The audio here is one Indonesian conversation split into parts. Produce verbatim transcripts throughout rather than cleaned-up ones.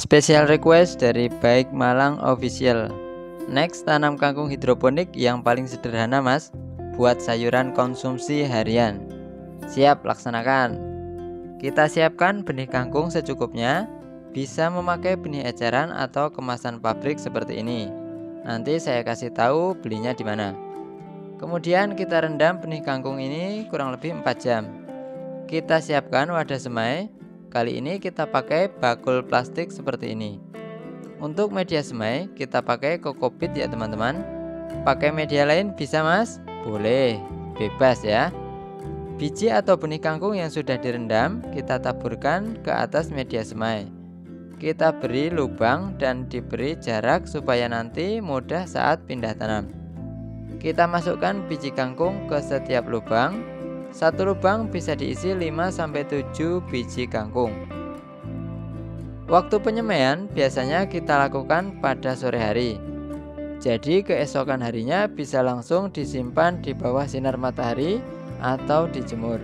Special request dari Baik Malang Official. Next, tanam kangkung hidroponik yang paling sederhana mas, buat sayuran konsumsi harian. Siap laksanakan. Kita siapkan benih kangkung secukupnya. Bisa memakai benih eceran atau kemasan pabrik seperti ini. Nanti saya kasih tahu belinya di mana. Kemudian kita rendam benih kangkung ini kurang lebih empat jam. Kita siapkan wadah semai. Kali ini kita pakai bakul plastik seperti ini. Untuk media semai kita pakai kokopit ya teman-teman. Pakai media lain bisa mas? Boleh, bebas ya. Biji atau benih kangkung yang sudah direndam kita taburkan ke atas media semai. Kita beri lubang dan diberi jarak supaya nanti mudah saat pindah tanam. Kita masukkan biji kangkung ke setiap lubang. Satu lubang bisa diisi lima sampai tujuh biji kangkung. Waktu penyemaian biasanya kita lakukan pada sore hari. Jadi keesokan harinya bisa langsung disimpan di bawah sinar matahari atau dijemur.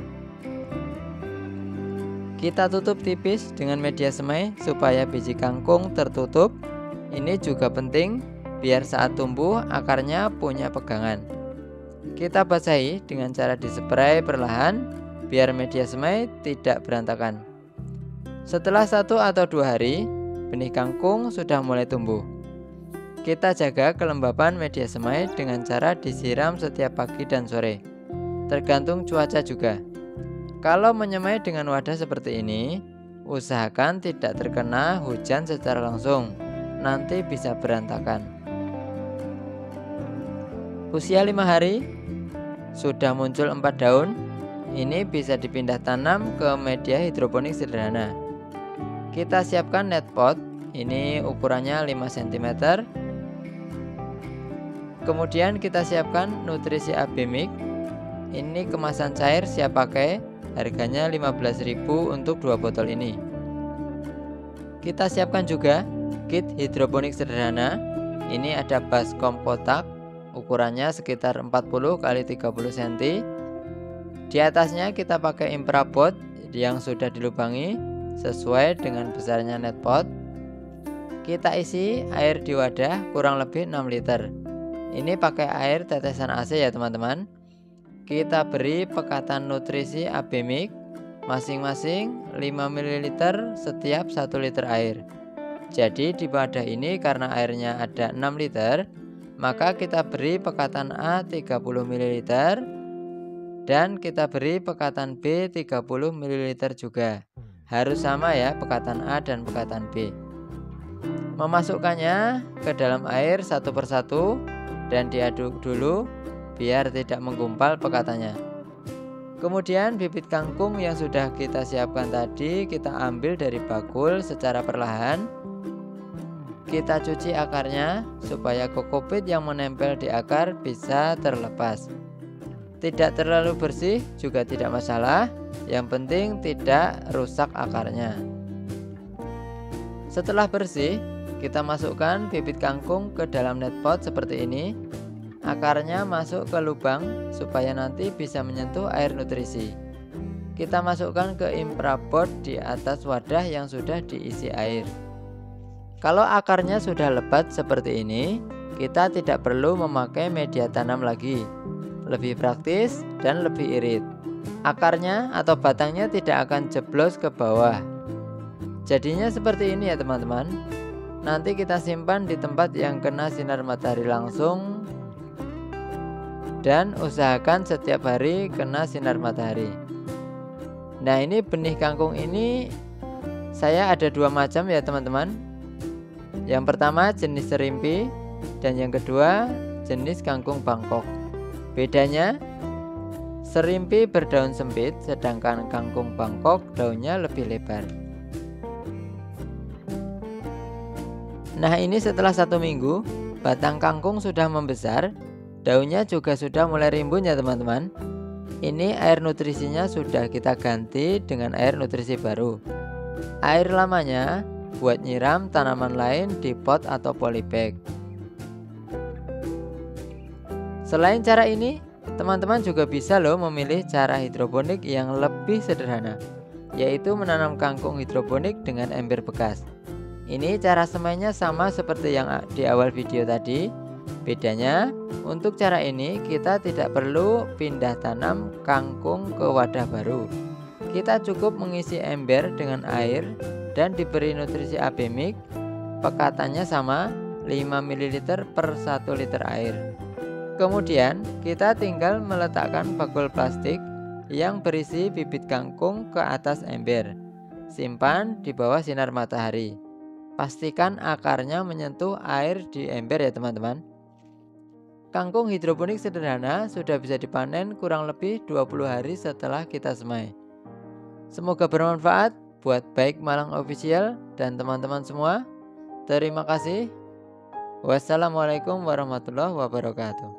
Kita tutup tipis dengan media semai supaya biji kangkung tertutup. Ini juga penting biar saat tumbuh akarnya punya pegangan. Kita basahi dengan cara dispray perlahan biar media semai tidak berantakan. Setelah satu atau dua hari, benih kangkung sudah mulai tumbuh. Kita jaga kelembapan media semai dengan cara disiram setiap pagi dan sore. Tergantung cuaca juga. Kalau menyemai dengan wadah seperti ini, usahakan tidak terkena hujan secara langsung. Nanti bisa berantakan. Usia lima hari sudah muncul empat daun. Ini bisa dipindah tanam ke media hidroponik sederhana. Kita siapkan net pot. Ini ukurannya lima sentimeter. Kemudian kita siapkan nutrisi A B Mix. Ini kemasan cair siap pakai. Harganya lima belas ribu untuk dua botol ini. Kita siapkan juga kit hidroponik sederhana. Ini ada baskom kotak. Ukurannya sekitar empat puluh kali tiga puluh sentimeter. Di atasnya kita pakai infrapot yang sudah dilubangi sesuai dengan besarnya net pot. Kita isi air di wadah kurang lebih enam liter. Ini pakai air tetesan A C ya teman-teman. Kita beri pekatan nutrisi A B Mix masing-masing lima mililiter setiap satu liter air. Jadi di wadah ini karena airnya ada enam liter, maka kita beri pekatan A tiga puluh mililiter dan kita beri pekatan B tiga puluh mililiter juga. Harus sama ya pekatan A dan pekatan B. Memasukkannya ke dalam air satu persatu dan diaduk dulu biar tidak menggumpal pekatannya. Kemudian bibit kangkung yang sudah kita siapkan tadi kita ambil dari bakul secara perlahan. Kita cuci akarnya supaya kokopit yang menempel di akar bisa terlepas. Tidak terlalu bersih juga tidak masalah. Yang penting tidak rusak akarnya. Setelah bersih, kita masukkan bibit kangkung ke dalam net pot seperti ini. Akarnya masuk ke lubang supaya nanti bisa menyentuh air nutrisi. Kita masukkan ke infrapot di atas wadah yang sudah diisi air. Kalau akarnya sudah lebat seperti ini, kita tidak perlu memakai media tanam lagi. Lebih praktis dan lebih irit. Akarnya atau batangnya tidak akan jeblos ke bawah. Jadinya seperti ini ya teman-teman. Nanti kita simpan di tempat yang kena sinar matahari langsung. Dan usahakan setiap hari kena sinar matahari. Nah ini benih kangkung ini saya ada dua macam ya teman-teman. Yang pertama jenis serimpi dan yang kedua jenis kangkung Bangkok. Bedanya serimpi berdaun sempit sedangkan kangkung Bangkok daunnya lebih lebar. Nah ini setelah satu minggu batang kangkung sudah membesar. Daunnya juga sudah mulai rimbun ya teman-teman. Ini air nutrisinya sudah kita ganti dengan air nutrisi baru. Air lamanya buat nyiram tanaman lain di pot atau polybag. Selain cara ini, teman-teman juga bisa loh memilih cara hidroponik yang lebih sederhana, yaitu menanam kangkung hidroponik dengan ember bekas. Ini cara semainya sama seperti yang di awal video tadi. Bedanya, untuk cara ini kita tidak perlu pindah tanam kangkung ke wadah baru. Kita cukup mengisi ember dengan air dan diberi nutrisi A B Mix. Pekatannya sama, lima mililiter per satu liter air. Kemudian kita tinggal meletakkan bakul plastik yang berisi bibit kangkung ke atas ember. Simpan di bawah sinar matahari. Pastikan akarnya menyentuh air di ember ya teman-teman. Kangkung hidroponik sederhana sudah bisa dipanen kurang lebih dua puluh hari setelah kita semai. Semoga bermanfaat buat Baik Malang Official dan teman-teman semua. Terima kasih. Wassalamualaikum warahmatullahi wabarakatuh.